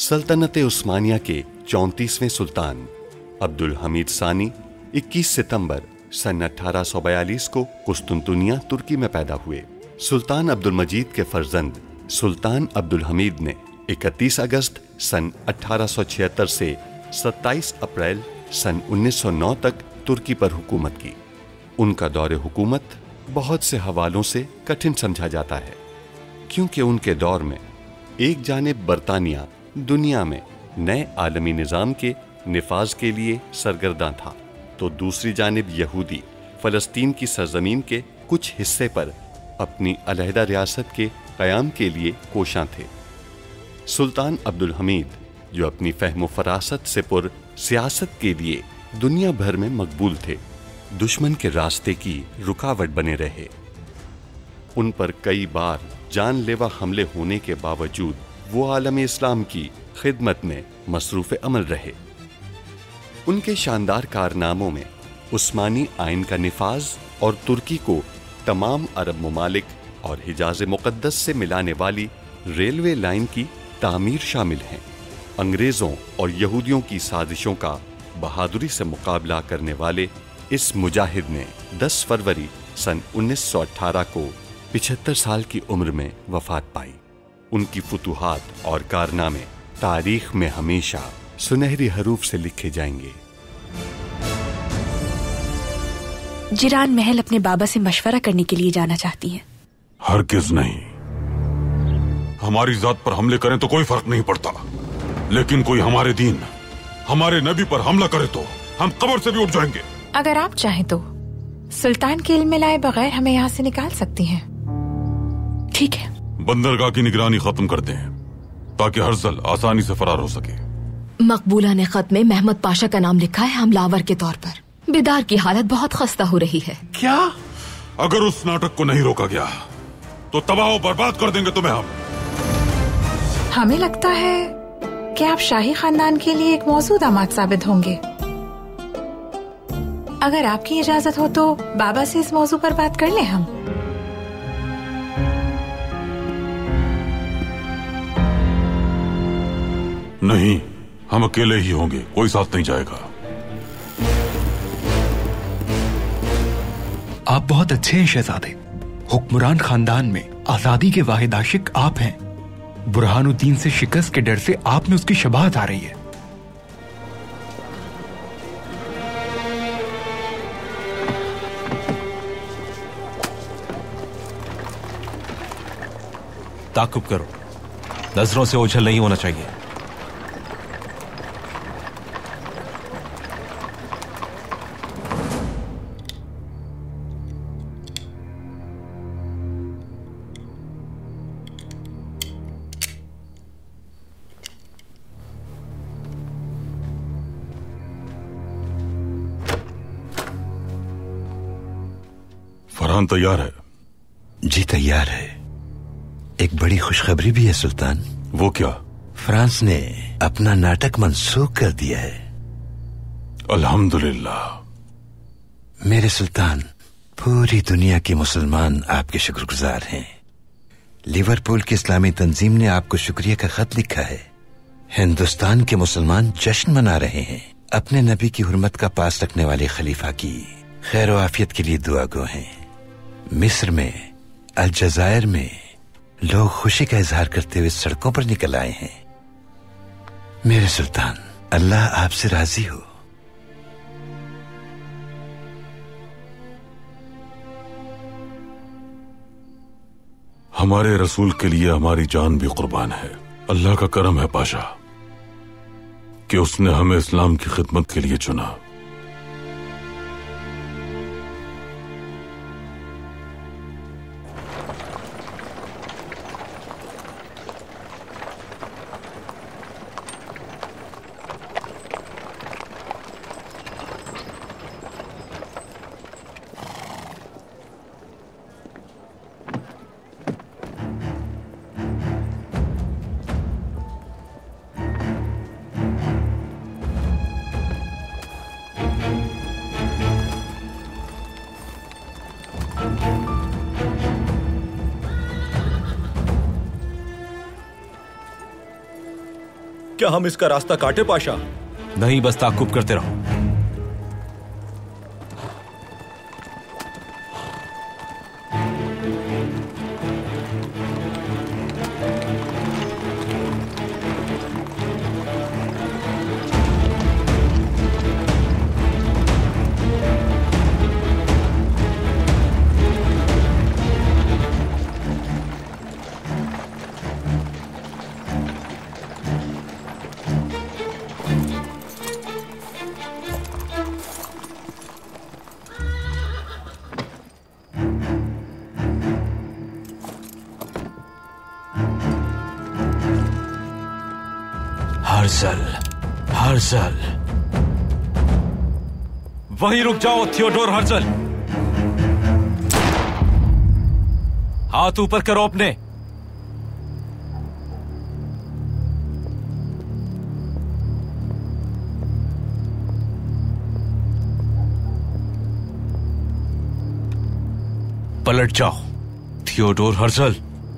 सल्तनत उस्मानिया के 34वें सुल्तान अब्दुल हमीद सानी 21 सितंबर सन 1842 को कुस्तुनतुनिया तुर्की में पैदा हुए। सुल्तान अब्दुल मजीद के फर्जंद सुल्तान अब्दुल हमीद ने 31 अगस्त सन 1876 से 27 अप्रैल सन 1909 तक तुर्की पर हुकूमत की। उनका दौरे हुकूमत बहुत से हवालों से कठिन समझा जाता है, क्योंकि उनके दौर में एक जानिब बरतानिया दुनिया में नए आलमी निज़ाम के निफाज के लिए सरगर्दा था, तो दूसरी जानिब यहूदी फ़लस्तीन की सरजमीन के कुछ हिस्से पर अपनी अलहदा रियासत के क़याम के लिए कोशां थे। सुल्तान अब्दुल हमीद, जो अपनी फ़हम फ़रासत से पुर सियासत के लिए दुनिया भर में मकबूल थे, दुश्मन के रास्ते की रुकावट बने रहे। उन पर कई बार जानलेवा हमले होने के बावजूद वो आलम इस्लाम की खिदमत में मसरूफ़ अमल रहे। उनके शानदार कारनामों में उस्मानी आइन का निफाज और तुर्की को तमाम अरब ममालिक और हिजाज मुक़द्दस से मिलाने वाली रेलवे लाइन की तामीर शामिल हैं। अंग्रेज़ों और यहूदियों की साजिशों का बहादुरी से मुकाबला करने वाले इस मुजाहिद ने 10 फरवरी सन 1918 को 75 साल की उम्र में वफात पाई। उनकी फुतूहात और कारनामे तारीख में हमेशा सुनहरी हरूफ से लिखे जाएंगे। जिरान महल अपने बाबा से मशवरा करने के लिए जाना चाहती हैं। हरगिज़ नहीं। हमारी जात पर हमले करें तो कोई फर्क नहीं पड़ता, लेकिन कोई हमारे दीन, हमारे नबी पर हमला करे तो हम कब्र से भी उठ जाएंगे। अगर आप चाहें तो सुल्तान के इल्म में लाए बगैर हमें यहाँ से निकाल सकती हैं। ठीक है। बंदरगाह की निगरानी खत्म कर दें ताकि हर्जल आसानी से फरार हो सके। मकबूला ने खत में महमद पाशा का नाम लिखा है हमलावर के तौर पर। बेदार की हालत बहुत खस्ता हो रही है। क्या? अगर उस नाटक को नहीं रोका गया तो तबाह और बर्बाद कर देंगे तुम्हें हम। हमें लगता है कि आप शाही खानदान के लिए एक मौजूद दामाद साबित होंगे। अगर आपकी इजाजत हो तो बाबा से इस मौजू पर बात कर लें हम। नहीं, हम अकेले ही होंगे, कोई साथ नहीं जाएगा। आप बहुत अच्छे हैं शहजादे। हुक्मरान खानदान में आजादी के वाहिद आशिक आप हैं। बुरहानुद्दीन से शिकस्त के डर से आप में उसकी शबाहत आ रही है। ताकुब करो, नजरों से ओझल नहीं होना चाहिए। फरहान तैयार है? जी तैयार है। एक बड़ी खुशखबरी भी है सुल्तान। वो क्या? फ्रांस ने अपना नाटक मंसूख कर दिया है। अल्हम्दुलिल्लाह। मेरे सुल्तान, पूरी दुनिया के मुसलमान आपके शुक्रगुजार हैं। लिवरपूल की इस्लामी तंजीम ने आपको शुक्रिया का खत लिखा है। हिंदुस्तान के मुसलमान जश्न मना रहे हैं। अपने नबी की हुर्मत का पास रखने वाले खलीफा की खैर व आफियत के लिए दुआ गो हैं। मिस्र में, अलजायर में लोग खुशी का इजहार करते हुए सड़कों पर निकल आए हैं। मेरे सुल्तान, अल्लाह आपसे राजी हो। हमारे रसूल के लिए हमारी जान भी कुर्बान है। अल्लाह का करम है पाशा कि उसने हमें इस्लाम की खिदमत के लिए चुना। क्या हम इसका रास्ता काटे पाशा? नहीं, बस ताकुब करते रहो। हर्षल, वहीं रुक जाओ थियोडोर हर्षल। हाथ ऊपर करो अपने। पलट जाओ थियोडोर हर्षल।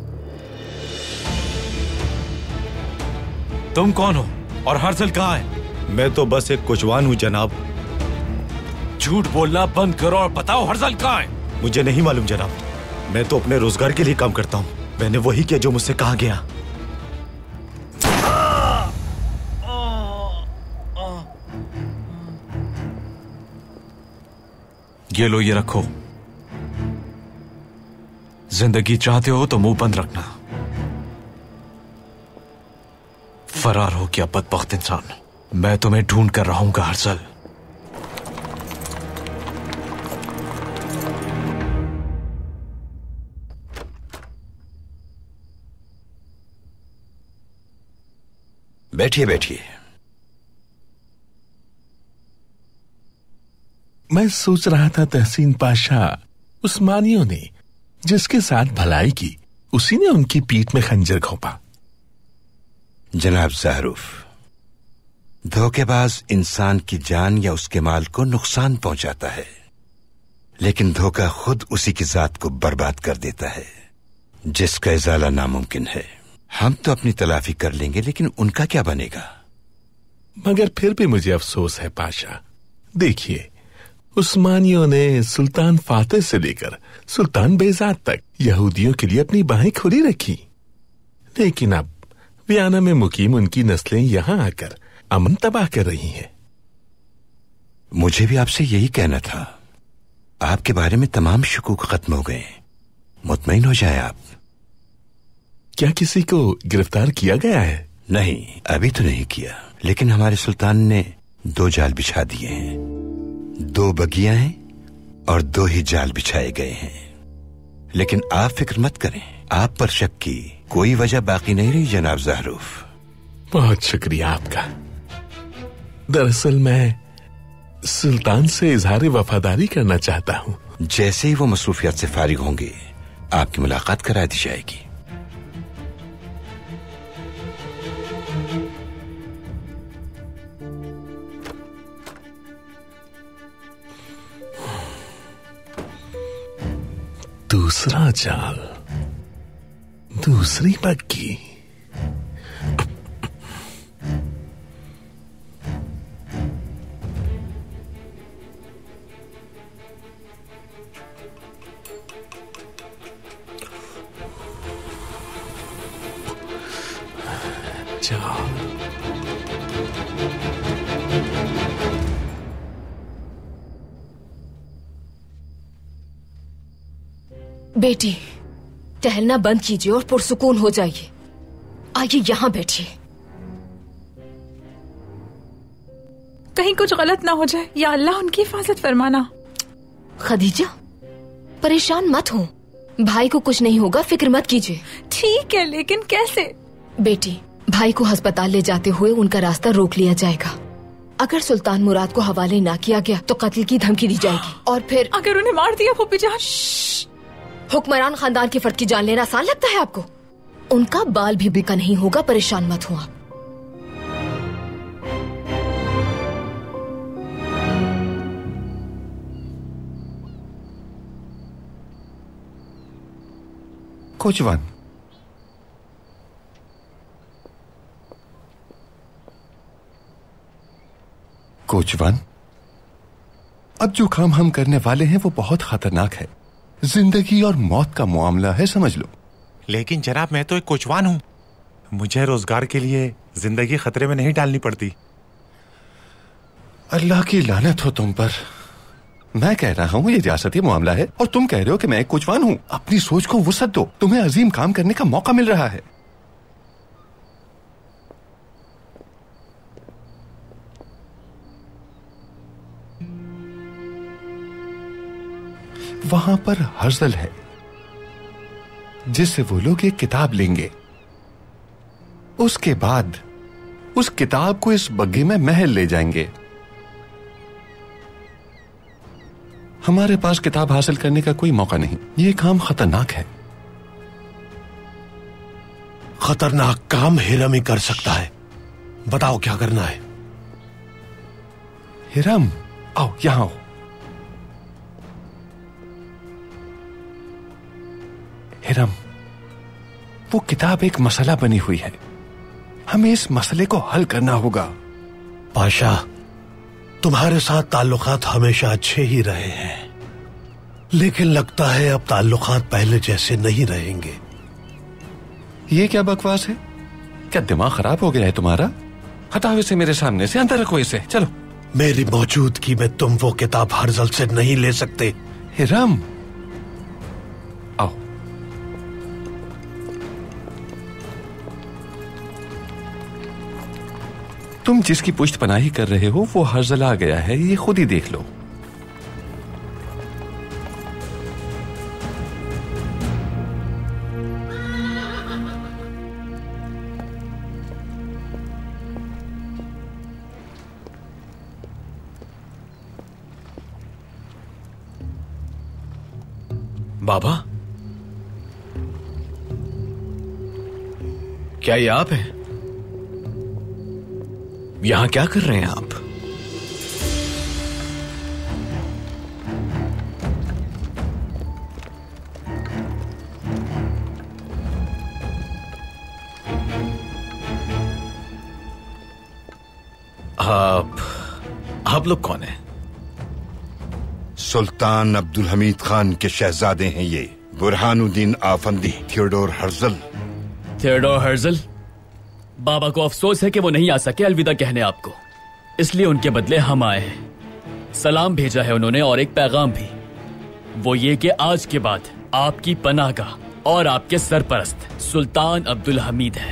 तुम कौन हो और हर्षल कहाँ है? मैं तो बस एक कुचवान हूँ जनाब। झूठ बोलना बंद करो और बताओ हर्षल कहाँ है? मुझे नहीं मालूम जनाब। मैं तो अपने रोजगार के लिए काम करता हूँ। मैंने वही किया जो मुझसे कहा गया। ये लो, ये रखो। जिंदगी चाहते हो तो मुंह बंद रखना। फरार हो गया बदबख्त इंसान। मैं तुम्हें ढूंढ कर रहूंगा हर्षल। बैठिए बैठिए। मैं सोच रहा था तहसीन पाशा, उस्मानियों ने जिसके साथ भलाई की उसी ने उनकी पीठ में खंजर घोंपा। जनाब ज़हरूफ, धोखेबाज इंसान की जान या उसके माल को नुकसान पहुंचाता है, लेकिन धोखा खुद उसी की जात को बर्बाद कर देता है, जिसका इजाला नामुमकिन है। हम तो अपनी तलाफी कर लेंगे, लेकिन उनका क्या बनेगा? मगर फिर भी मुझे अफसोस है पाशा। देखिए, उस्मानियों ने सुल्तान फातेह से लेकर सुल्तान बेजाद तक यहूदियों के लिए अपनी बाहें खुली रखी, लेकिन अब वियना में मुकीम उनकी नस्लें यहां आकर अमन तबाह कर रही हैं। मुझे भी आपसे यही कहना था। आपके बारे में तमाम शकूक खत्म हो गए। मुतमईन हो जाए आप। क्या किसी को गिरफ्तार किया गया है? नहीं, अभी तो नहीं किया, लेकिन हमारे सुल्तान ने 2 जाल बिछा दिए हैं। 2 बगियां हैं और 2 ही जाल बिछाए गए हैं। लेकिन आप फिक्र मत करें, आप पर शक की कोई वजह बाकी नहीं रही जनाब ज़हरूफ। बहुत शुक्रिया आपका। दरअसल मैं सुल्तान से इजहार वफादारी करना चाहता हूँ। जैसे ही वो मसरूफियत से फारिग होंगे, आपकी मुलाकात करा दी जाएगी। दूसरा जाल, दूसरी बग्गी। बेटी, टहलना बंद कीजिए और पुरसुकून हो जाइए। आइए यहां बैठिए। कहीं कुछ गलत ना हो जाए, या अल्लाह उनकी हिफाजत फरमाना। खदीजा, परेशान मत हो, भाई को कुछ नहीं होगा, फिक्र मत कीजिए। ठीक है, लेकिन कैसे? बेटी, भाई को अस्पताल ले जाते हुए उनका रास्ता रोक लिया जाएगा। अगर सुल्तान मुराद को हवाले ना किया गया तो कत्ल की धमकी दी जाएगी, और फिर अगर उन्हें मार दिया फूफी जान? हुक्मरान खानदान के फर्द की जान लेना आसान लगता है आपको? उनका बाल भी बिका नहीं होगा, परेशान मत हो आप। कोचवान, कोचवान, अब जो काम हम करने वाले हैं वो बहुत खतरनाक है। जिंदगी और मौत का मामला है, समझ लो। लेकिन जनाब, मैं तो एक कोचवान हूं, मुझे रोजगार के लिए जिंदगी खतरे में नहीं डालनी पड़ती। अल्लाह की लानत हो तुम पर। मैं कह रहा हूँ ये रियासती मामला है और तुम कह रहे हो कि मैं एक कोचवान हूँ। अपनी सोच को वुसअत दो, तुम्हें अजीम काम करने का मौका मिल रहा है। वहां पर हर्जल है जिससे वो लोग एक किताब लेंगे। उसके बाद उस किताब को इस बग्घे में महल ले जाएंगे। हमारे पास किताब हासिल करने का कोई मौका नहीं। ये काम खतरनाक है। खतरनाक काम हिरम ही कर सकता है। बताओ क्या करना है। हिरम, आओ यहां आओ। हिरम, वो किताब एक मसला बनी हुई है। हमें इस मसले को हल करना होगा। पाशा, तुम्हारे साथ ताल्लुकात हमेशा अच्छे ही रहे हैं, लेकिन लगता है अब ताल्लुकात पहले जैसे नहीं रहेंगे। ये क्या बकवास है? क्या दिमाग खराब हो गया है तुम्हारा? हटाओ इसे मेरे सामने से, अंदर रखो इसे। चलो। मेरी मौजूदगी में तुम वो किताब हर्जल से नहीं ले सकते। हिरम, आओ। तुम जिसकी पुष्टपनाही कर रहे हो वो हर्जल आ गया है, ये खुद ही देख लो। बाबा, क्या ये आप हैं? यहां क्या कर रहे हैं आप? आप लोग कौन हैं? सुल्तान अब्दुल हमीद खान के शहजादे हैं ये, Burhanuddin Afandi Theodor Herzl. Theodor Herzl, बाबा को अफसोस है कि वो नहीं आ सके अलविदा कहने आपको, इसलिए उनके बदले हम आए हैं। सलाम भेजा है उन्होंने और एक पैगाम भी, वो ये कि आज के बाद आपकी पनाहगाह और आपके सरपरस्त सुल्तान अब्दुल हमीद है।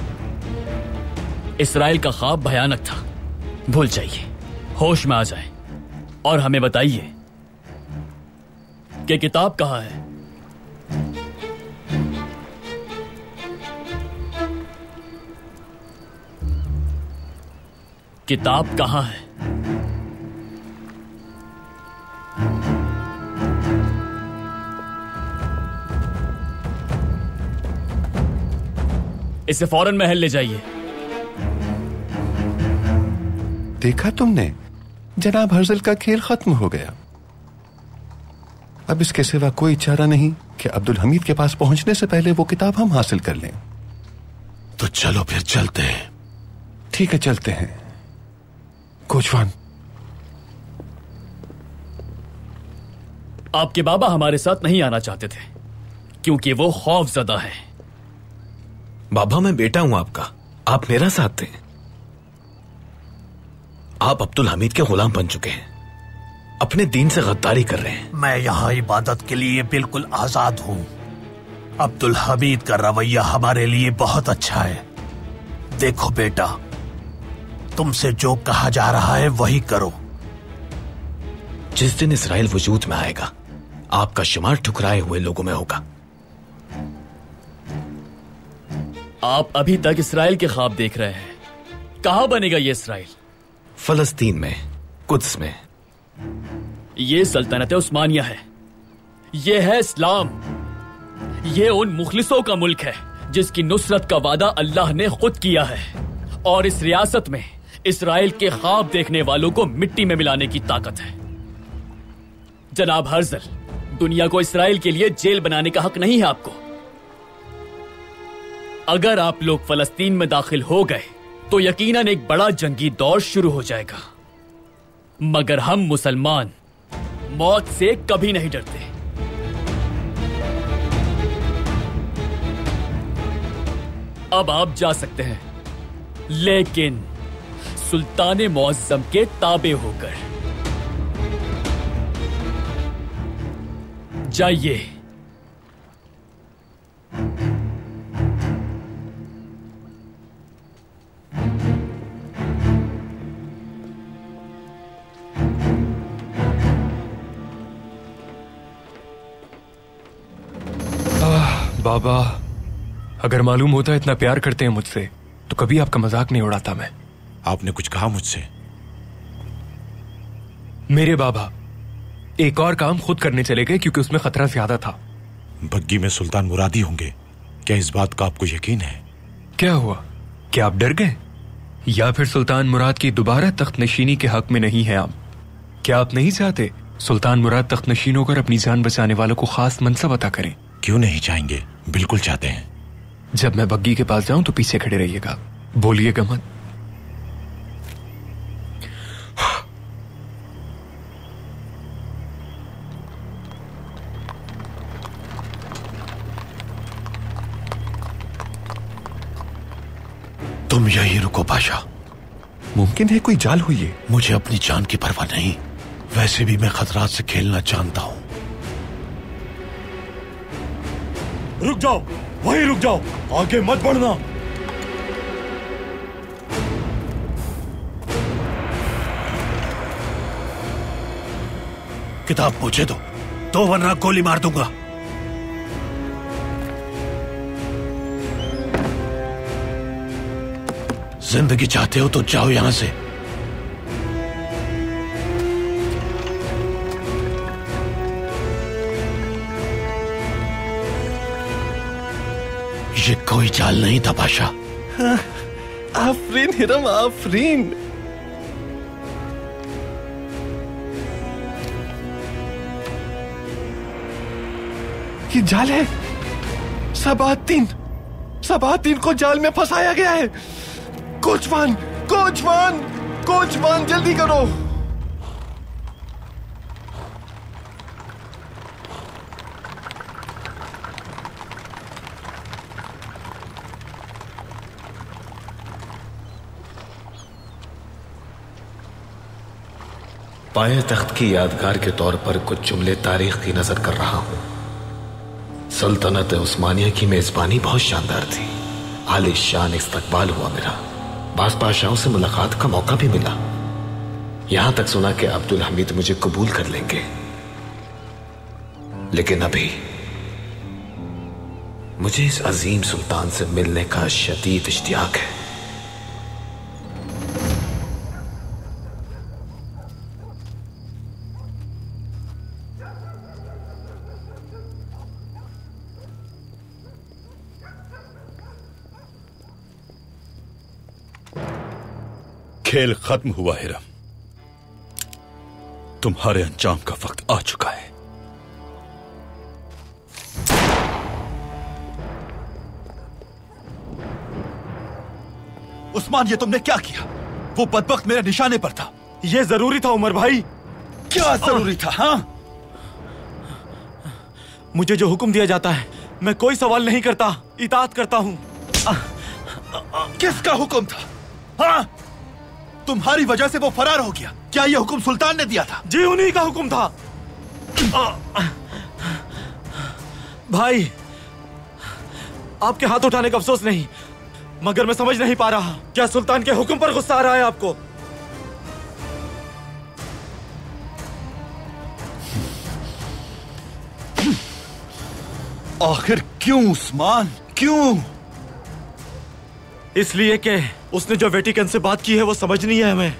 इसराइल का ख्वाब भयानक था, भूल जाइए, होश में आ जाए और हमें बताइए कि किताब कहाँ है। किताब कहाँ है? इसे फौरन महल ले जाइए। देखा तुमने, जनाब हर्जल का खेल खत्म हो गया। अब इसके सिवा कोई चारा नहीं कि अब्दुल हमीद के पास पहुंचने से पहले वो किताब हम हासिल कर लें। तो चलो फिर चलते हैं। ठीक है, चलते हैं। कोचवान, आपके बाबा हमारे साथ नहीं आना चाहते थे क्योंकि वो खौफजदा है। बाबा, मैं बेटा हूं आपका, आप मेरा साथ दें। आप अब्दुल हमीद के गुलाम बन चुके हैं, अपने दीन से गद्दारी कर रहे हैं। मैं यहाँ इबादत के लिए बिल्कुल आजाद हूँ। अब्दुल हमीद का रवैया हमारे लिए बहुत अच्छा है। देखो बेटा, तुमसे जो कहा जा रहा है वही करो। जिस दिन इसराइल वजूद में आएगा, आपका शुमार ठुकराए हुए लोगों में होगा। आप अभी तक इसराइल के ख्वाब देख रहे हैं। कहां बनेगा ये इसराइल? फलस्तीन में, कुद्स में। ये सल्तनत उस्मानिया है, ये है इस्लाम, ये उन मुखलिसों का मुल्क है जिसकी नुसरत का वादा अल्लाह ने खुद किया है। और इस रियासत में इसराइल के ख्वाब देखने वालों को मिट्टी में मिलाने की ताकत है। जनाब हर्जल, दुनिया को इसराइल के लिए जेल बनाने का हक नहीं है आपको। अगर आप लोग फलस्तीन में दाखिल हो गए तो यकीनन एक बड़ा जंगी दौर शुरू हो जाएगा। मगर हम मुसलमान मौत से कभी नहीं डरते। अब आप जा सकते हैं, लेकिन सुल्तान मुअज्जम के ताबे होकर। जाइए। बाबा, अगर मालूम होता इतना प्यार करते हैं मुझसे तो कभी आपका मजाक नहीं उड़ाता मैं। आपने कुछ कहा मुझसे? मेरे बाबा एक और काम खुद करने चले गए क्योंकि उसमें खतरा ज्यादा था। बग्गी में सुल्तान मुरादी होंगे, क्या इस बात का आपको यकीन है? क्या हुआ, क्या आप डर गए? या फिर सुल्तान मुराद की दोबारा तख्त नशीनी के हक में नहीं है आप? क्या आप नहीं चाहते सुल्तान मुराद तख्त नशीन होकर अपनी जान बचाने वालों को खास मनसब अता करें? क्यों नहीं चाहेंगे, बिल्कुल चाहते हैं। जब मैं बग्गी के पास जाऊं तो पीछे खड़े रहिएगा, बोलिएगा मत। तुम यही रुको पाशा। मुमकिन है कोई जाल हुई है। मुझे अपनी जान की परवाह नहीं, वैसे भी मैं खतरात से खेलना जानता हूं। रुक जाओ, वहीं रुक जाओ, आगे मत बढ़ना। किताब पूछे तो वरना गोली मार दूंगा। जिंदगी चाहते हो तो जाओ यहां से। ये कोई चाल नहीं था पाशा। आफरीन हिरम, आफरीन। ये जाल है। सबातीन को जाल में फंसाया गया है। कोचवान, कोचवान, कोचवान, जल्दी करो। पाए तख्त की यादगार के तौर पर कुछ जुमले तारीख की नजर कर रहा हूं। सल्तनत उस्मानिया की मेजबानी बहुत शानदार थी। आलिशान इस्तकबाल हुआ मेरा। बास बादशाहों से मुलाकात का मौका भी मिला। यहां तक सुना कि अब्दुल हमीद मुझे कबूल कर लेंगे, लेकिन अभी मुझे इस अजीम सुल्तान से मिलने का शदीद इश्तियाक है। खेल खत्म हुआ हिरम, तुम्हारे अंजाम का वक्त आ चुका है। उस्मान, ये तुमने क्या किया? वो बदबख्त मेरे निशाने पर था। ये जरूरी था उमर भाई। क्या जरूरी था? हाँ, मुझे जो हुक्म दिया जाता है मैं कोई सवाल नहीं करता, इताअत करता हूं। किसका हुक्म था? हाँ, तुम्हारी वजह से वो फरार हो गया। क्या ये हुक्म सुल्तान ने दिया था? जी, उन्हीं का हुक्म था। भाई, आपके हाथ उठाने का अफसोस नहीं, मगर मैं समझ नहीं पा रहा, क्या सुल्तान के हुक्म पर गुस्सा आ रहा है आपको? आखिर क्यों उस्मान, क्यों? इसलिए कि उसने जो वेटिकन से बात की है वो समझनी है हमें।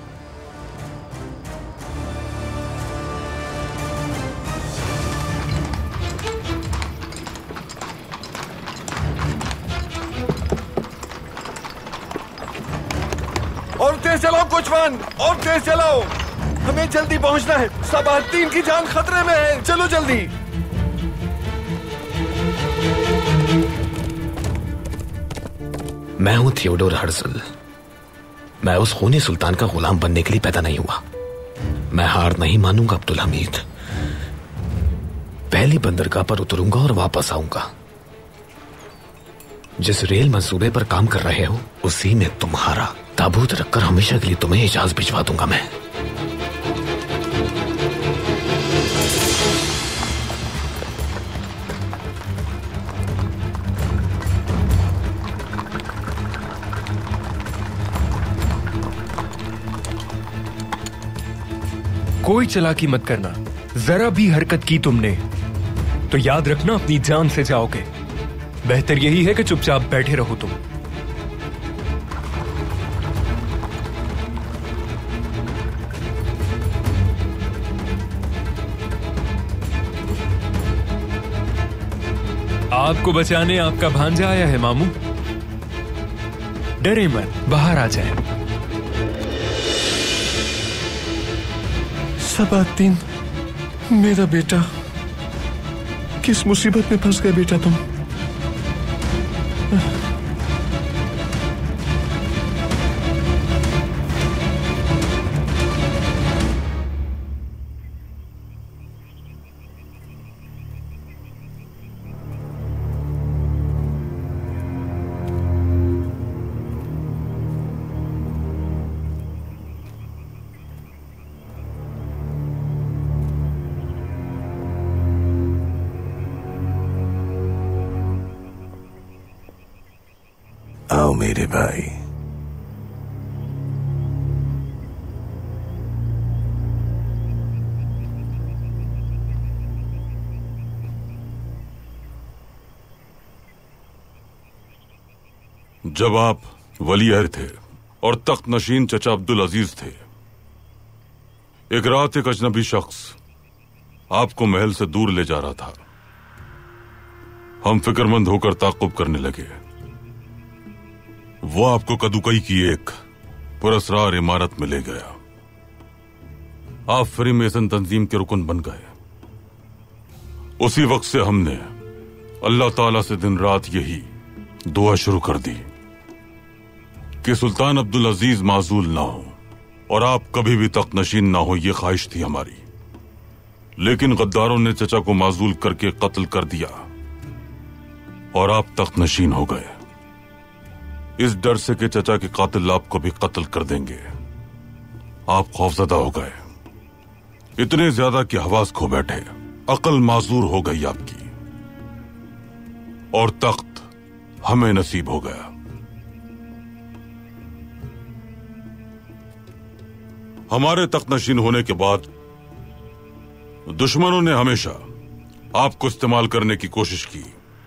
और तेज चलाओ कोचवान, और तेज चलाओ। हमें जल्दी पहुंचना है। सबातीन की जान खतरे में है। चलो जल्दी। मैं हूं थियोडोर हर्जल। मैं उस खूनी सुल्तान का गुलाम बनने के लिए पैदा नहीं हुआ। मैं हार नहीं मानूंगा अब्दुल हमीद। पहली बंदरगाह पर उतरूंगा और वापस आऊंगा। जिस रेल मंसूबे पर काम कर रहे हो उसी में तुम्हारा ताबूत रखकर हमेशा के लिए तुम्हें हिजाज भिजवा दूंगा मैं। कोई चालाकी मत करना। जरा भी हरकत की तुमने तो याद रखना अपनी जान से जाओगे। बेहतर यही है कि चुपचाप बैठे रहो तुम। आपको बचाने आपका भांजा आया है मामू। डरे मत, बाहर आ जाए। सबातीन, मेरा बेटा, किस मुसीबत में फंस गए बेटा तुम? आओ मेरे भाई। जब आप वलीअहद थे और तख्त नशीन चचा अब्दुल अजीज थे, एक रात एक अजनबी शख्स आपको महल से दूर ले जा रहा था। हम फिक्रमंद होकर ताक़ुब करने लगे। वो आपको कदुकई की एक पुरस्रार इमारत में ले गया। आप फ्रीमेसन तंजीम के रुकन बन गए। उसी वक्त से हमने अल्लाह ताला से दिन रात यही दुआ शुरू कर दी कि सुल्तान अब्दुल अजीज माजूल ना हो और आप कभी भी तख्त नशीन ना हो। यह ख्वाहिश थी हमारी, लेकिन गद्दारों ने चचा को माजूल करके कत्ल कर दिया और आप तख्त नशीन हो गए, इस डर से कि चचा के कातिल आपको भी कत्ल कर देंगे। आप खौफजदा हो गए, इतने ज्यादा कि हवास खो बैठे, अकल माजूर हो गई आपकी और तख्त हमें नसीब हो गया। हमारे तख्त नशीन होने के बाद दुश्मनों ने हमेशा आपको इस्तेमाल करने की कोशिश की।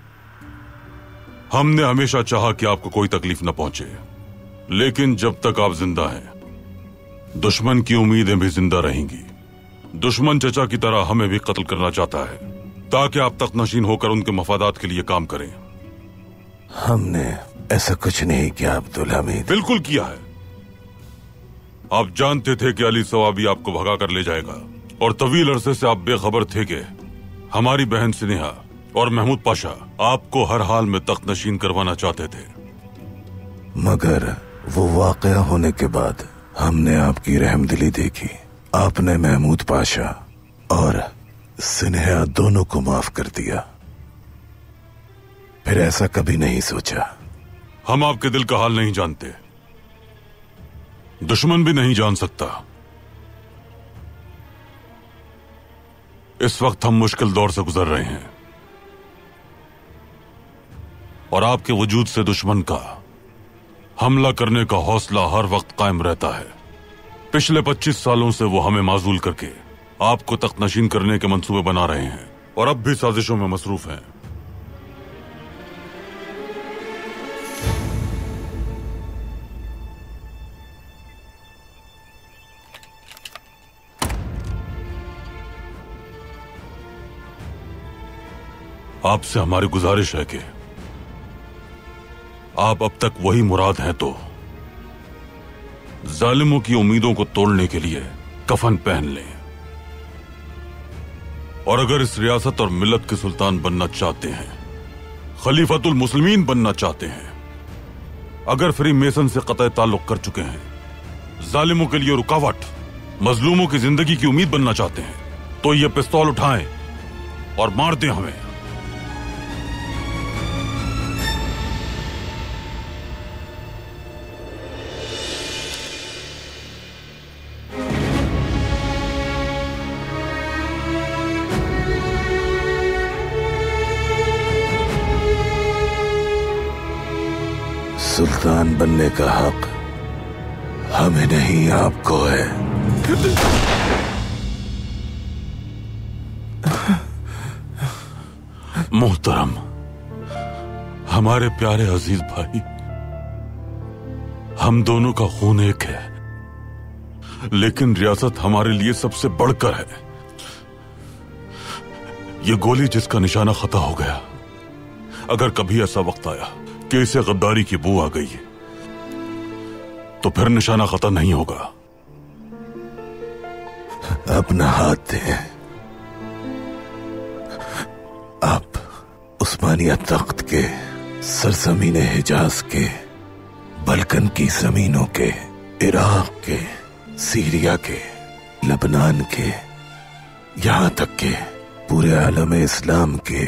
हमने हमेशा चाहा कि आपको कोई तकलीफ न पहुंचे, लेकिन जब तक आप जिंदा हैं दुश्मन की उम्मीदें भी जिंदा रहेंगी। दुश्मन चचा की तरह हमें भी कत्ल करना चाहता है ताकि आप तख्त नशीन होकर उनके मफादात के लिए काम करें। हमने ऐसा कुछ नहीं किया अब्दुल हमीद। बिल्कुल किया है। आप जानते थे कि अली सवाबी आपको भगा कर ले जाएगा और तवील अरसे से आप बेखबर थे कि हमारी बहन स्नेहा और महमूद पाशा आपको हर हाल में तख्त नशीन करवाना चाहते थे। मगर वो वाकया होने के बाद हमने आपकी रहमदिली देखी। आपने महमूद पाशा और स्नेहा दोनों को माफ कर दिया। फिर ऐसा कभी नहीं सोचा। हम आपके दिल का हाल नहीं जानते, दुश्मन भी नहीं जान सकता। इस वक्त हम मुश्किल दौर से गुजर रहे हैं और आपके वजूद से दुश्मन का हमला करने का हौसला हर वक्त कायम रहता है। पिछले 25 सालों से वो हमें माजूल करके आपको तख्त नशीन करने के मंसूबे बना रहे हैं और अब भी साजिशों में मसरूफ हैं। आपसे हमारी गुजारिश है कि आप अब तक वही मुराद हैं तो जालिमों की उम्मीदों को तोड़ने के लिए कफन पहन लें और अगर इस रियासत और मिल्लत के सुल्तान बनना चाहते हैं, खलीफतुल मुस्लिमीन बनना चाहते हैं, अगर फ्री मेसन से कतई ताल्लुक कर चुके हैं, जालिमों के लिए रुकावट मजलूमों की जिंदगी की उम्मीद बनना चाहते हैं तो ये पिस्तौल उठाएं और मार दें हमें। सुल्तान बनने का हक हमें नहीं, आपको है। मोहतरम, हमारे प्यारे अजीज भाई, हम दोनों का खून एक है, लेकिन रियासत हमारे लिए सबसे बढ़कर है। ये गोली जिसका निशाना खता हो गया, अगर कभी ऐसा वक्त आया कि इसे गद्दारी की बू आ गई तो फिर निशाना खता नहीं होगा। अपना हाथ दें। आप उस्मानिया तख्त के, सरजमीन हिजाज के, बल्कन की जमीनों के, इराक के, सीरिया के, लबनान के, यहां तक के पूरे आलम इस्लाम के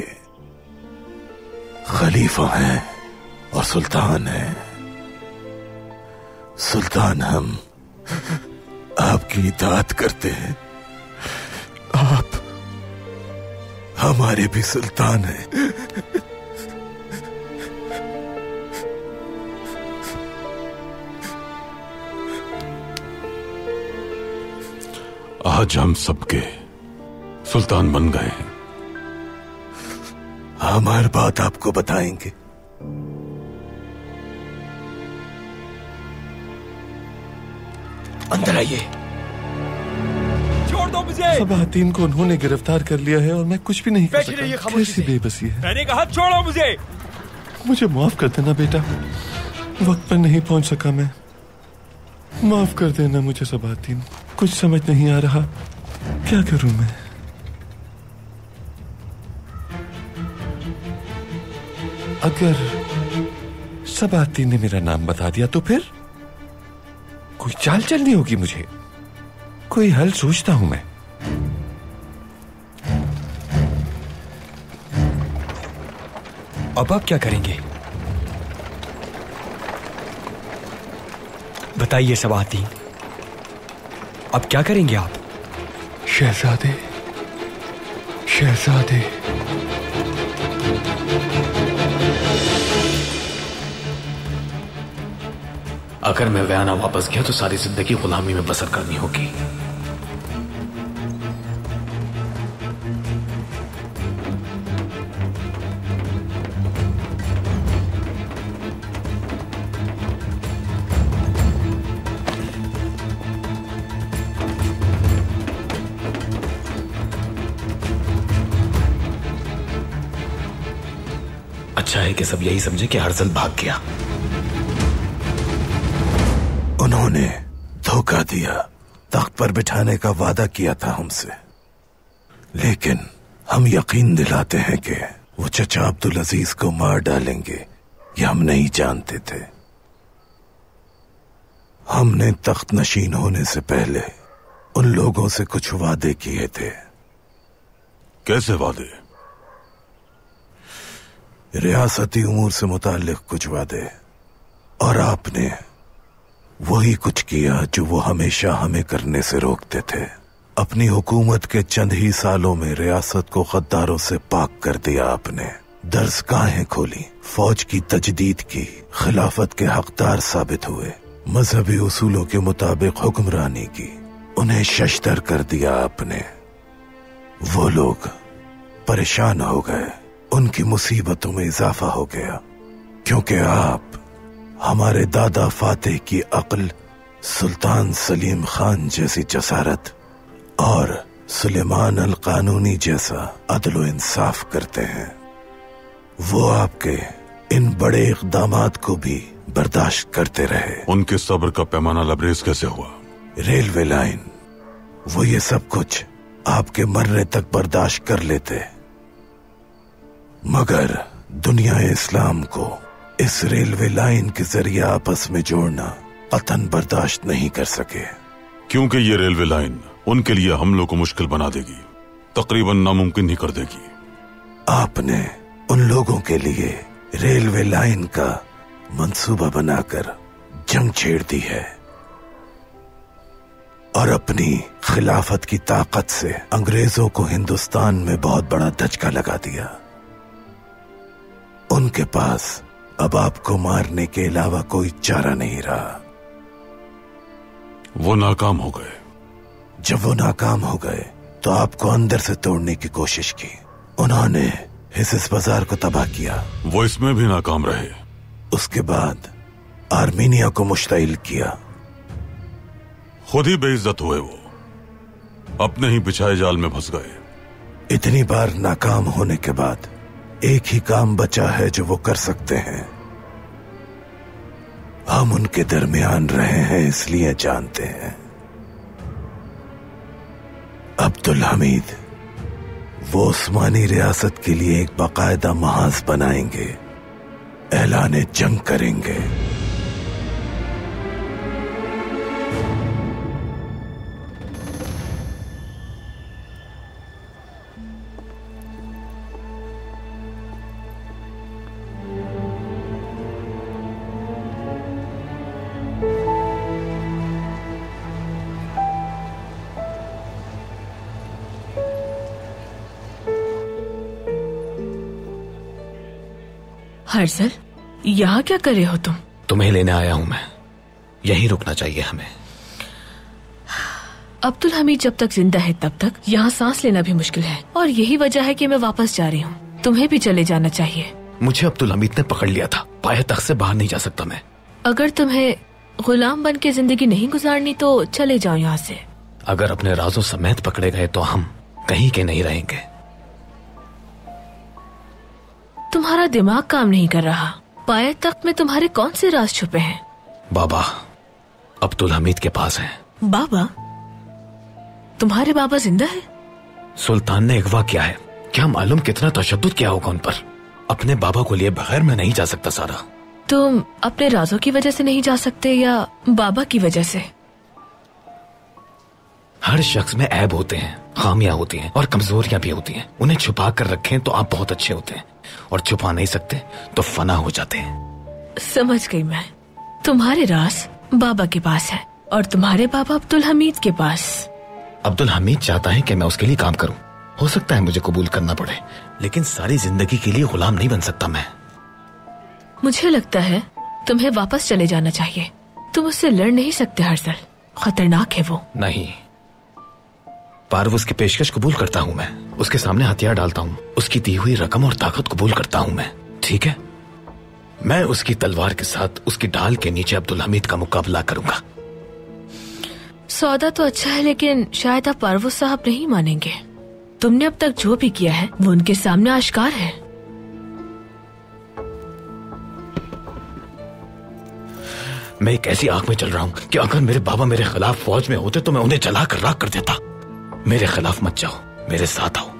खलीफा हैं और सुल्तान हैं। सुल्तान, हम आपकी इताअत करते हैं। आप हमारे भी सुल्तान हैं। आज हम सबके सुल्तान बन गए हैं। हम हर बात आपको बताएंगे। अंदर आइए। छोड़ दो मुझे। सबातीन को उन्होंने गिरफ्तार कर लिया है और मैं कुछ भी नहीं कर बैठे रहिए सकता। खामोशी कैसी से। बेबसी है। मैंने कहा छोड़ो मुझे। मुझे माफ कर देना बेटा, वक्त पर नहीं पहुंच सका मैं। माफ कर देना मुझे सबातीन, कुछ समझ नहीं आ रहा, क्या करूं मैं। अगर सबातीन ने मेरा नाम बता दिया तो फिर कोई चाल चलनी होगी मुझे, कोई हल सोचता हूं मैं। अब आप क्या करेंगे? बताइए सबातीन, अब क्या करेंगे आप? शहजादे, शहजादे। अगर मैं गयाना वापस गया तो सारी जिंदगी गुलामी में बसर करनी होगी। अच्छा है कि सब यही समझे कि हर्जल भाग गया। उन्होंने धोखा दिया, तख्त पर बिठाने का वादा किया था हमसे, लेकिन हम यकीन दिलाते हैं कि वो चचा अब्दुल अजीज को मार डालेंगे, ये हम नहीं जानते थे। हमने तख्त नशीन होने से पहले उन लोगों से कुछ वादे किए थे। कैसे वादे? रियासती उमूर से मुताल्लिक कुछ वादे, और आपने वही कुछ किया जो वो हमेशा हमें करने से रोकते थे। अपनी हुकूमत के चंद ही सालों में रियासत को गद्दारों से पाक कर दिया आपने। दरसगाहें खोली, फौज की तजदीद की, खिलाफत के हकदार साबित हुए, मजहबी उसूलों के मुताबिक हुक्मरानी की, उन्हें शशदर कर दिया आपने। वो लोग परेशान हो गए, उनकी मुसीबतों में इजाफा हो गया, क्योंकि आप हमारे दादा फातेह की अक्ल, सुल्तान सलीम खान जैसी जसारत और सुलेमान अल कानूनी जैसा अदलो इंसाफ करते हैं। वो आपके इन बड़े इक़दामात को भी बर्दाश्त करते रहे। उनके सब्र का पैमाना लबरेज कैसे हुआ? रेलवे लाइन, वो ये सब कुछ आपके मरने तक बर्दाश्त कर लेते, मगर दुनिया इस्लाम को इस रेलवे लाइन के जरिए आपस में जोड़ना कतन बर्दाश्त नहीं कर सके। क्योंकि ये रेलवे लाइन उनके लिए हमलों को मुश्किल बना देगी, तकरीबन नामुमकिन ही कर देगी। आपने उन लोगों के लिए रेलवे लाइन का मंसूबा बनाकर जंग छेड़ दी है और अपनी खिलाफत की ताकत से अंग्रेजों को हिंदुस्तान में बहुत बड़ा धचका लगा दिया। उनके पास अब आपको मारने के अलावा कोई चारा नहीं रहा। वो नाकाम हो गए। जब वो नाकाम हो गए तो आपको अंदर से तोड़ने की कोशिश की। उन्होंने हिसिस बाजार को तबाह किया। वो इसमें भी नाकाम रहे। उसके बाद आर्मीनिया को मुश्तइल किया। खुद ही बेइज्जत हुए, वो अपने ही बिछाए जाल में फंस गए। इतनी बार नाकाम होने के बाद एक ही काम बचा है जो वो कर सकते हैं। हम उनके दरमियान रहे हैं इसलिए जानते हैं। अब्दुल हमीद वो उस्मानी रियासत के लिए एक बाकायदा महाज बनाएंगे, ऐलान जंग करेंगे। हर्षल, यहाँ क्या कर रहे हो तुम? तुम्हें लेने आया हूँ मैं। यहीं रुकना चाहिए हमें। अब्दुल हमीद जब तक जिंदा है तब तक यहाँ सांस लेना भी मुश्किल है और यही वजह है कि मैं वापस जा रही हूँ। तुम्हें भी चले जाना चाहिए। मुझे अब्दुल हमीद ने पकड़ लिया था। पाए तख्त से बाहर नहीं जा सकता मैं। अगर तुम्हें गुलाम बन के जिंदगी नहीं गुजारनी तो चले जाओ यहाँ से। अगर अपने राजों समेत पकड़े गए तो हम कहीं के नहीं रहेंगे। तुम्हारा दिमाग काम नहीं कर रहा। पाए तख्त में तुम्हारे कौन से राज छुपे हैं? बाबा अब्दुल हमीद के पास हैं। बाबा? तुम्हारे बाबा जिंदा है? सुल्तान ने अगवा किया है। क्या मालूम कितना तशद्दुद किया होगा उन पर। अपने बाबा को लिए बगैर मैं नहीं जा सकता सारा। तुम अपने राजों की वजह से नहीं जा सकते या बाबा की वजह से? हर शख्स में ऐब होते हैं, खामियां होती हैं और कमजोरियां भी होती हैं। उन्हें छुपा कर रखें तो आप बहुत अच्छे होते हैं और छुपा नहीं सकते तो फना हो जाते हैं। समझ गई मैं। तुम्हारे राज बाबा के पास है और तुम्हारे बाबा अब्दुल हमीद के पास। अब्दुल हमीद चाहता है कि मैं उसके लिए काम करूं। हो सकता है मुझे कबूल करना पड़े, लेकिन सारी जिंदगी के लिए गुलाम नहीं बन सकता मैं। मुझे लगता है तुम्हें वापस चले जाना चाहिए। तुम उससे लड़ नहीं सकते हर्षल, खतरनाक है वो। नहीं, पारवज की पेशकश कबूल करता हूँ मैं। उसके सामने हथियार डालता हूँ। उसकी दी हुई रकम और ताकत कबूल करता हूँ मैं। ठीक है, मैं उसकी तलवार के साथ उसकी ढाल के नीचे अब्दुल हमीद का मुकाबला करूंगा। सौदा तो अच्छा है, लेकिन शायद आप पारवज साहब नहीं मानेंगे। तुमने अब तक जो भी किया है वो उनके सामने आश्कार है। मैं एक ऐसी आग में चल रहा हूँ कि अगर मेरे बाबा मेरे खिलाफ फौज में होते तो मैं उन्हें जला कर राख कर देता। मेरे खिलाफ मत जाओ, मेरे साथ आओ।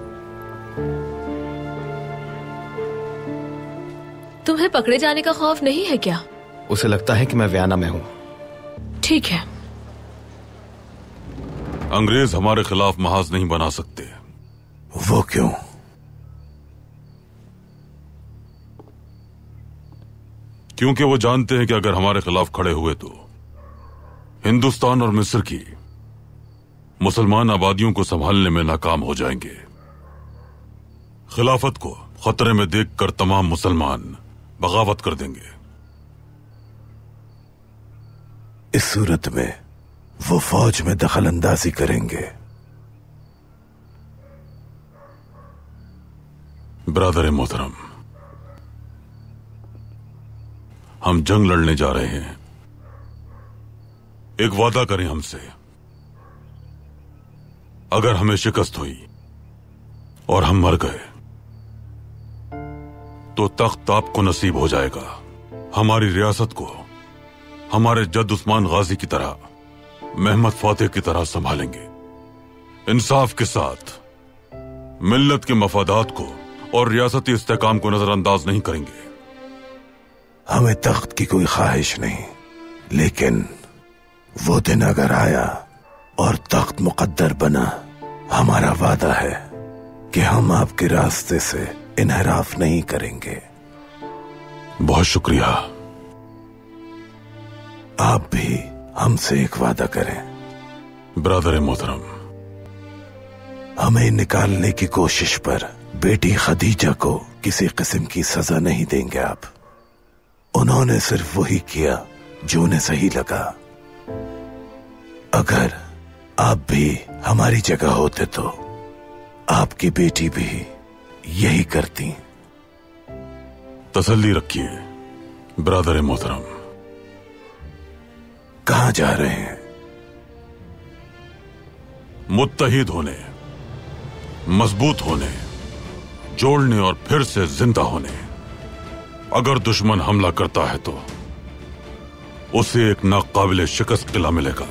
तुम्हें पकड़े जाने का खौफ नहीं है क्या? उसे लगता है कि मैं वियना में हूँ। ठीक है। अंग्रेज हमारे खिलाफ महाज नहीं बना सकते। वो क्यों? क्योंकि वो जानते हैं कि अगर हमारे खिलाफ खड़े हुए तो हिंदुस्तान और मिस्र की मुसलमान आबादियों को संभालने में नाकाम हो जाएंगे। खिलाफत को खतरे में देखकर तमाम मुसलमान बगावत कर देंगे। इस सूरत में वो फौज में दखल अंदाजी करेंगे। ब्रदर मोहतरम, हम जंग लड़ने जा रहे हैं। एक वादा करें हमसे, अगर हमें शिकस्त हुई और हम मर गए तो तख्त आपको नसीब हो जाएगा। हमारी रियासत को हमारे जद उस्मान गाजी की तरह, महमद फातेह की तरह संभालेंगे। इंसाफ के साथ मिल्लत के मफादात को और रियासती इस्तेकाम को नजरअंदाज नहीं करेंगे। हमें तख्त की कोई ख्वाहिश नहीं, लेकिन वो दिन अगर आया और तख्त मुकद्दर बना, हमारा वादा है कि हम आपके रास्ते से इनहराफ नहीं करेंगे। बहुत शुक्रिया। आप भी हमसे एक वादा करें। ब्रदर मोहतरम, हमें निकालने की कोशिश पर बेटी खदीजा को किसी किस्म की सजा नहीं देंगे आप। उन्होंने सिर्फ वही किया जो उन्हें सही लगा। अगर आप भी हमारी जगह होते तो आपकी बेटी भी यही करती। तसल्ली रखिए ब्रदर मोहतरम। कहां जा रहे हैं? मुत्तहिद होने, मजबूत होने, जोड़ने और फिर से जिंदा होने। अगर दुश्मन हमला करता है तो उसे एक नाकाबिले शिकस्त किला मिलेगा।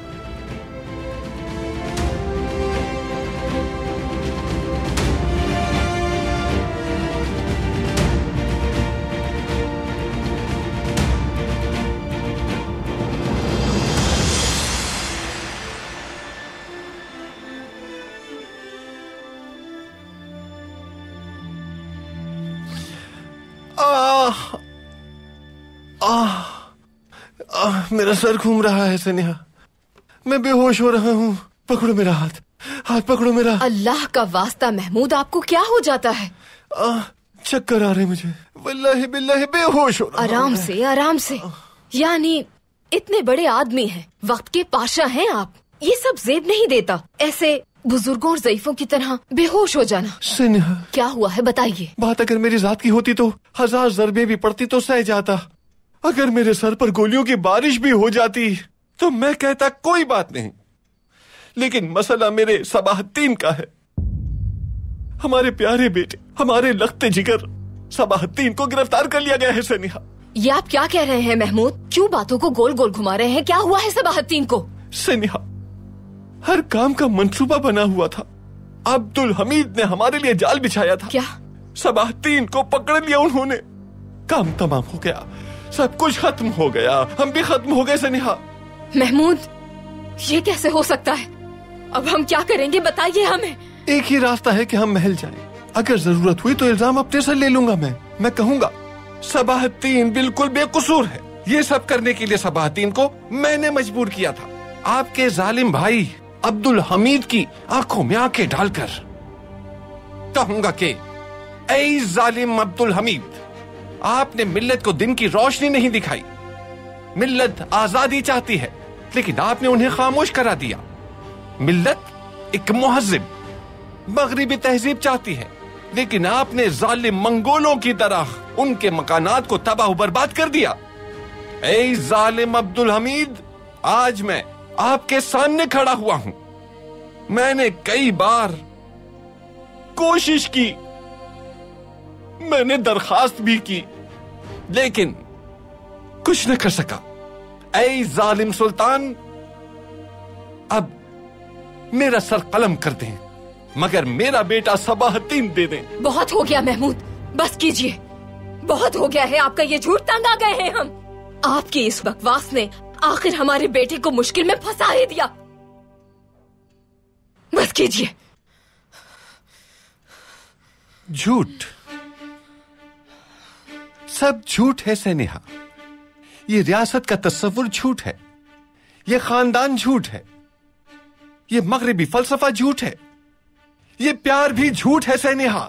मेरा सर घूम रहा है सनेहा, मैं बेहोश हो रहा हूँ। पकड़ो मेरा हाथ, हाथ पकड़ो मेरा। अल्लाह का वास्ता महमूद, आपको क्या हो जाता है? चक्कर आ रहे मुझे, वल्लाहि बिल्लाहि बेहोश हो रहा हूँ। आराम से, आराम से। यानी इतने बड़े आदमी हैं, वक्त के पाशा हैं आप। ये सब जेब नहीं देता ऐसे बुजुर्गों और ज़ईफों की तरह बेहोश हो जाना। सनेहा, क्या हुआ है बताइए। बात अगर मेरी जात की होती तो 1000 ज़रबे भी पड़ती तो सह जाता। अगर मेरे सर पर गोलियों की बारिश भी हो जाती तो मैं कहता कोई बात नहीं। लेकिन मसला मेरे सबाहद्दीन का है। हमारे प्यारे बेटे, हमारे लख्ते जिगर सबाहद्दीन को गिरफ्तार कर लिया गया है सनेहा। ये आप क्या कह रहे हैं महमूद? क्यों बातों को गोल गोल घुमा रहे हैं? क्या हुआ है सबाहद्दीन को? सनेहा, हर काम का मंसूबा बना हुआ था। अब्दुल हमीद ने हमारे लिए जाल बिछाया था। क्या? सबाहद्दीन को पकड़ लिया उन्होंने। काम तमाम हो गया, सब कुछ खत्म हो गया, हम भी खत्म हो गए सनेहा। महमूद, ये कैसे हो सकता है? अब हम क्या करेंगे बताइए हमें। एक ही रास्ता है कि हम महल जाएं। अगर जरूरत हुई तो इल्जाम अपने सर ले लूंगा मैं कहूंगा सबाहद्दीन बिल्कुल बेकसूर है। ये सब करने के लिए सबाहद्दीन को मैंने मजबूर किया था। आपके जालिम भाई अब्दुल हमीद की आंखों में आंखें डालकर कहूंगा कि ऐ जालिम अब्दुल हमीद, आपने मिल्लत को दिन की रोशनी नहीं दिखाई। मिल्लत आजादी चाहती है लेकिन आपने उन्हें खामोश करा दिया। मिल्लत एक मुहज्जिब मगरिबी तहजीब चाहती है लेकिन आपने जालिम मंगोलों की तरह उनके मकानात को तबाह बर्बाद कर दिया। ऐ जालिम अब्दुल हमीद, आज मैं आपके सामने खड़ा हुआ हूं। मैंने कई बार कोशिश की, मैंने दरखास्त भी की लेकिन कुछ न कर सका। ऐ जालिम सुल्तान, अब मेरा सर कलम कर दें मगर मेरा बेटा सबाहद्दीन दे दें। बहुत हो गया महमूद, बस कीजिए। बहुत हो गया है आपका ये झूठ। तंग आ गए हैं हम। आपकी इस बकवास ने आखिर हमारे बेटे को मुश्किल में फंसा ही दिया। बस कीजिए। झूठ, सब झूठ है सनेहा। ये रियासत का तस्वुर झूठ है, ये खानदान झूठ है, ये मगरिबी फलसफा झूठ है, ये प्यार भी झूठ है सनेहा।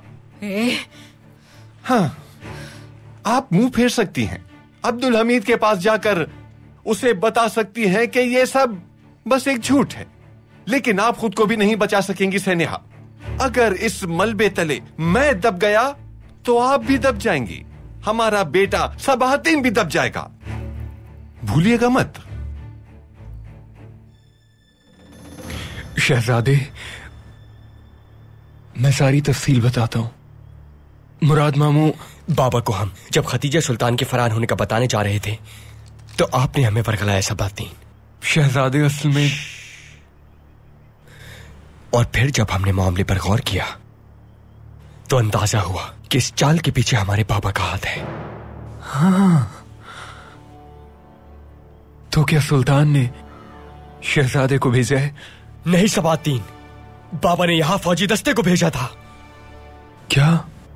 हाँ, आप मुंह फेर सकती हैं, अब्दुल हमीद के पास जाकर उसे बता सकती हैं कि ये सब बस एक झूठ है, लेकिन आप खुद को भी नहीं बचा सकेंगी सनेहा। अगर इस मलबे तले मैं दब गया तो आप भी दब जाएंगी, हमारा बेटा सबाहद्दीन भी दब जाएगा, भूलिएगा मत। शहजादे, मैं सारी तफसील बताता हूं। मुराद मामू, बाबा को हम जब खतीजा सुल्तान के फरार होने का बताने जा रहे थे तो आपने हमें बरगलाया सबाहद्दीन। शहजादे, असल में और फिर जब हमने मामले पर गौर किया तो अंदाजा हुआ कि इस चाल के पीछे हमारे बाबा का हाथ है। हाँ, तो क्या सुल्तान ने शहजादे को भेजा है? नहीं सबातीन, बाबा ने यहां फौजी दस्ते को भेजा था। क्या?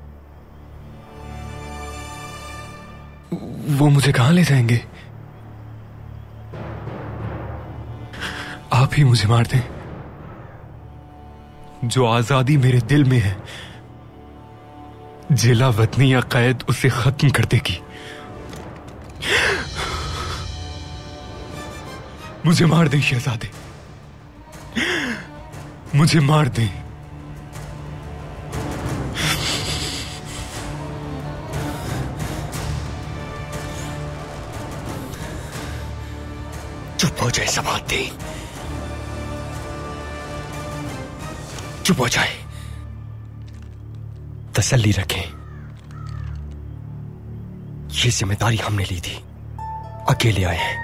वो मुझे कहां ले जाएंगे? आप ही मुझे मार दें। जो आजादी मेरे दिल में है, जिला वतनी या कैद उसे खत्म कर देगी। मुझे मार दें शहजादे, मुझे मार दें। चुप हो जाए सबातीन, चुप हो जाए। तसल्ली रखें, ये जिम्मेदारी हमने ली थी, अकेले आए हैं।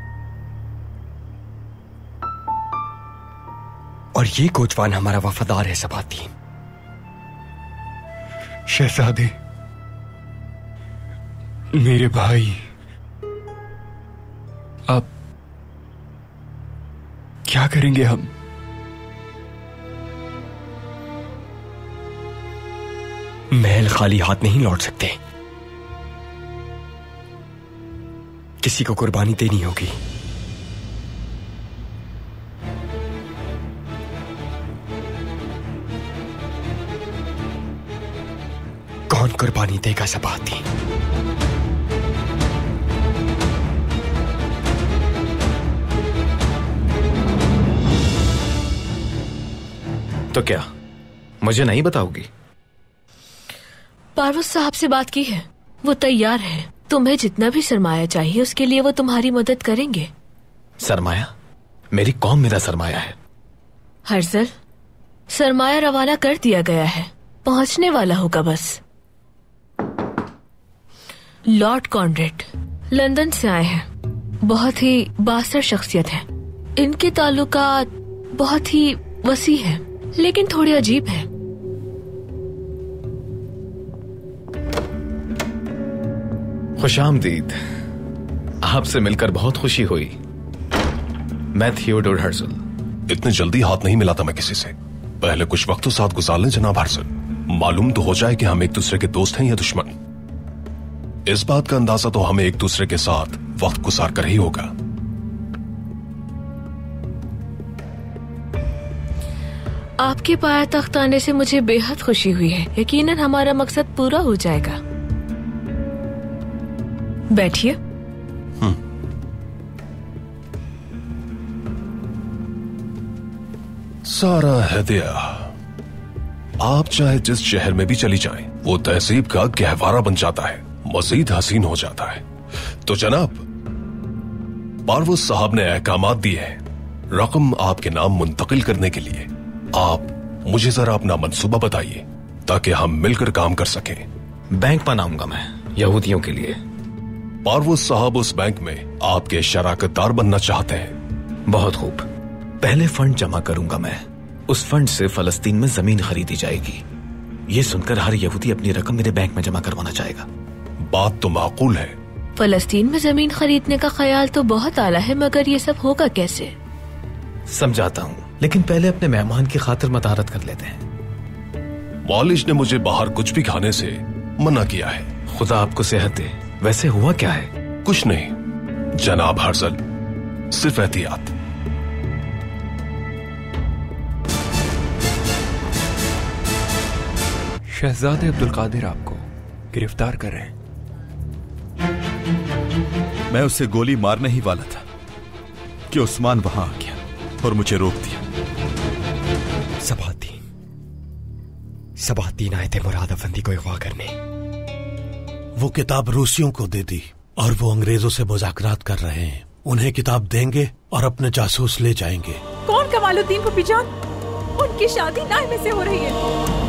और ये कोचवान हमारा वफादार है सबातीन। शहजादे, मेरे भाई, अब क्या करेंगे हम? महल खाली हाथ नहीं लौट सकते, किसी को कुर्बानी देनी होगी। कौन कुर्बानी देगा सबातीन? तो क्या मुझे नहीं बताओगी? पारवज साहब से बात की है, वो तैयार है। तुम्हें जितना भी सरमाया चाहिए उसके लिए वो तुम्हारी मदद करेंगे। सरमाया? मेरी कौम मेरा सरमाया है। हर्जल, सरमाया रवाना कर दिया गया है, पहुंचने वाला होगा बस। लॉर्ड कॉनरेड लंदन से आए हैं, बहुत ही बासर शख्सियत है। इनके ताल्लुकात बहुत ही वसी हैं, लेकिन थोड़े अजीब हैं। खुशामदीद, आपसे मिलकर बहुत खुशी हुई। मैं थियोडोर हर्जल। इतने जल्दी हाथ नहीं मिलाता मैं किसी से। पहले कुछ वक्त तो साथ गुजार लें जनाब हर्जल, मालूम तो हो जाए कि हम एक दूसरे के दोस्त हैं या दुश्मन। इस बात का अंदाजा तो हमें एक दूसरे के साथ वक्त गुजार कर ही होगा। आपके पाया तख्त आने से मुझे बेहद खुशी हुई है। यकीनन हमारा मकसद पूरा हो जाएगा। बैठिए। सारा हदिया, आप चाहे जिस शहर में भी चली जाएं, वो तहजीब का गहवारा बन जाता है, मजीद हसीन हो जाता है। तो जनाब, पारवज साहब ने अहकामात दिए हैं रकम आपके नाम मुंतकिल करने के लिए। आप मुझे जरा अपना मंसूबा बताइए ताकि हम मिलकर काम कर सकें। बैंक बनाऊंगा मैं यहूदियों के लिए। पारवज साहब उस बैंक में आपके शराकतदार बनना चाहते हैं। बहुत खूब। पहले फंड जमा करूंगा मैं। उस फंड से फलस्तीन में जमीन खरीदी जाएगी। ये सुनकर हर यहूदी अपनी रकम मेरे बैंक में जमा करवाना चाहेगा। बात तो माकूल है। फलस्तीन में जमीन खरीदने का ख्याल तो बहुत आला है, मगर ये सब होगा कैसे? समझाता हूँ, लेकिन पहले अपने मेहमान की खातिर मतारत कर लेते हैं। वालिश ने मुझे बाहर कुछ भी खाने से मना किया है। खुदा आपको सेहत दे। वैसे हुआ क्या है? कुछ नहीं जनाब हर्जल, सिर्फ एहतियात। शहजादे अब्दुल कादिर आपको गिरफ्तार कर रहे हैं। मैं उसे गोली मारने ही वाला था कि उस्मान वहां आ गया और मुझे रोक दिया। सबातीन आए थे मुराद अफंदी को अगवा करने। वो किताब रूसियों को दे दी और वो अंग्रेजों से मुज़ाकरात कर रहे हैं। उन्हें किताब देंगे और अपने जासूस ले जाएंगे। कौन कमालुद्दीन फूफी जान? उनकी शादी नाय में से हो रही है।